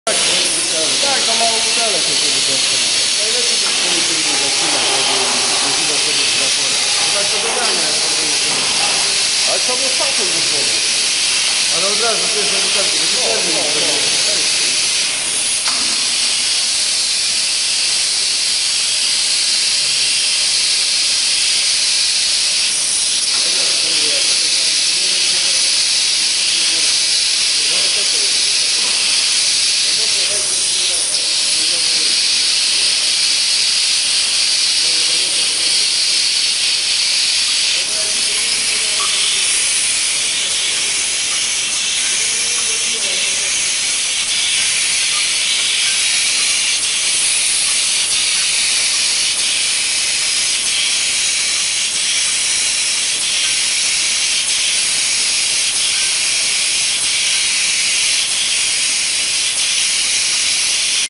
Tak, to mało wcale się żeby dostać. Najlepiej to policzyli do zaczynać, żeby widać sobie z raporem. Tak to dodania, jak to jest. Ale to było całkiem wysłone. Ale od razu pierwsze butelki, to się